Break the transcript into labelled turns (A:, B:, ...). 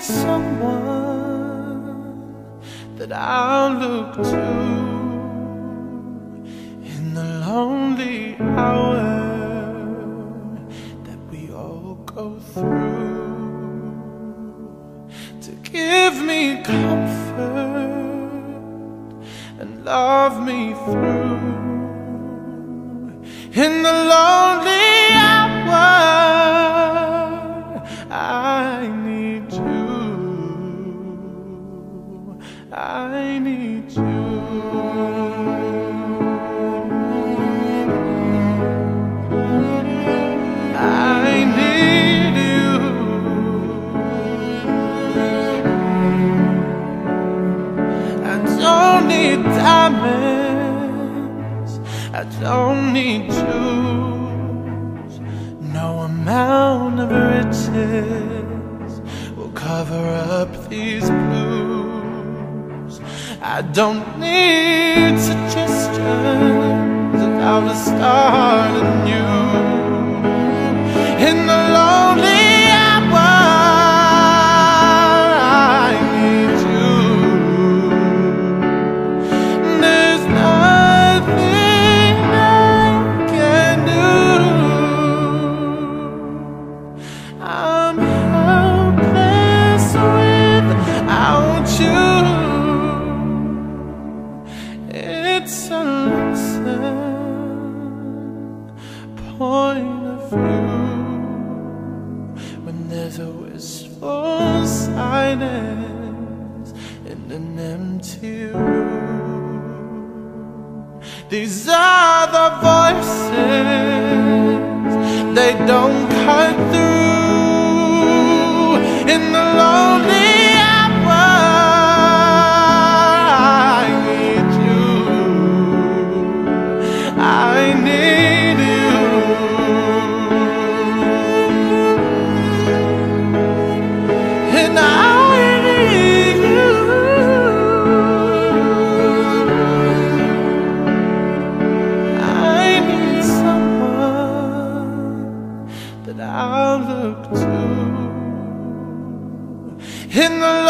A: someone that I'll look to in the lonely hour that we all go through, to give me comfort and love me through in the lonely hour. I need you, I need you. I need you. I don't need diamonds, I don't need jewels. No amount of riches will cover up these blues. I don't need suggestions of how to start anew in the lonely hour. I need you. There's nothing I can do. I'm helpless without you. It's a lesson point of view when there's a wistful silence in an empty room. These are the voices, they don't cut through in the lonely hour. I need you, I need you. And I need you. I need someone that I'll look to in the